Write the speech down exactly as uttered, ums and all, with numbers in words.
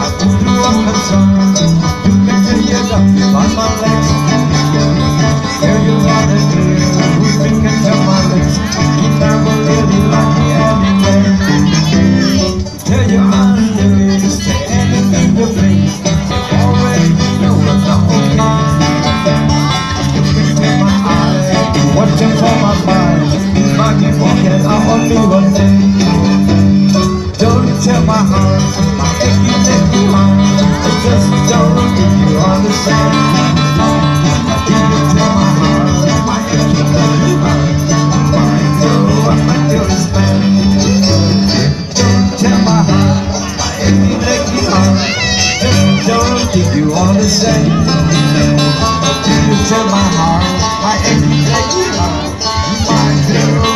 I pull you up and some. You can tell you got me on my legs. Here you are the girl who think and tell my lips. You never really like me anyway. Tell you I'm here, standing in your face. You already know I'm not okay. You can tell my eyes, watching for my mind. If I can forget, I only one day. Don't tell my heart, my achy, achy heart. I just don't think you understand. You can tell my heart, my achy, achy heart. I know I might understand. Don't tell my heart, my achy, achy heart. Just don't think you understand. You can tell my heart, my achy, achy heart. My girl.